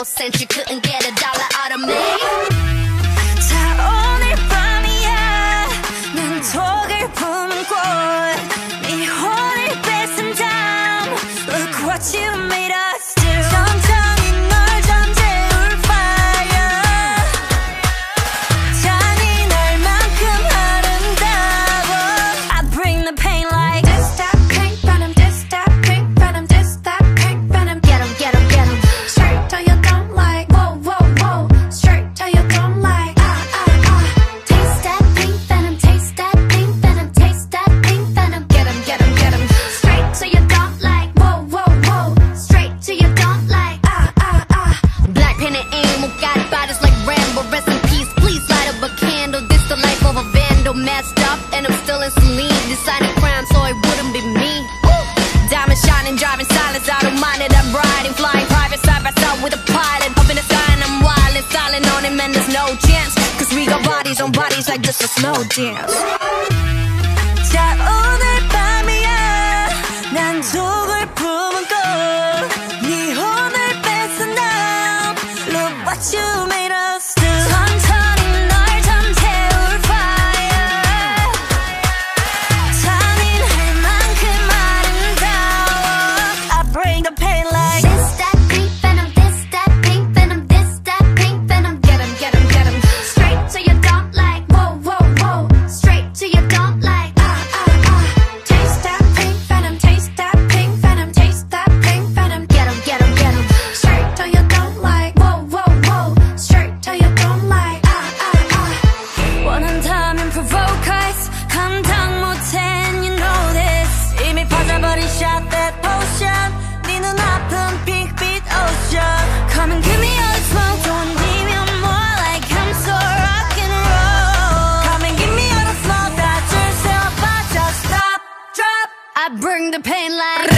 no sense. You couldn't get $1 out of me. 자 오늘 밤이야 난 독을 품은 꽃네 혼을 뺏은 다음 Look what you made us do. 천천히 널 잠재울 fire. 잔인할 만큼 아름다워. I bring the pain like this that pink venom, this that pink venom, this that pink venom. Get 'em, get 'em, get 'em. Straight till you don't like. Whoa, whoa, whoa. Straight till you don't like. Taste that pink venom, taste that pink venom, taste that pink venom. Get 'em, get 'em, get 'em. Straight till you don't like. Whoa, whoa, whoa. Straight till you don't like. Black pen and ink, got bodies like Rambo. Rest in peace, please light up a candle. This the life of a vandal, messed up, and I'm still in saline. Deciding crime, so it wouldn't be me. Diamond shining, driving silence, I don't mind it. I'm riding, flying private side by side with a pilot. Up in the sky and I'm wild and styling on him, and there's no chance. Cause we got bodies on bodies like just a slow dance. 자 오늘 밤이야 난 독을 품은 꽃네 혼을 뺏은 다음 Look what you made us do. 천천히 널 잠재울 fire. 잔인할 만큼 아름다워. I bring the pain like This that pink venom, this that pink venom, this that pink venom. Get 'em, get 'em, get 'em. straight till you don't like. Whoa, whoa, whoa. Straight till you don't like. Taste that pink venom, taste that pink venom, taste that pink venom. Get 'em, get 'em, get 'em. Straight till you don't like. Whoa, whoa, whoa. Straight till you don't like. 원한다면 provoke us. 감당 못해 and you know this. 이미 빠져버린 shot that potion. 네 눈앞은 핑크빛 ocean. Come and give me all the smoke. don't need me more like I'm so rock and roll. Come and give me all the smoke. 다 줄 세 오빠 just stop, drop. I bring the pain like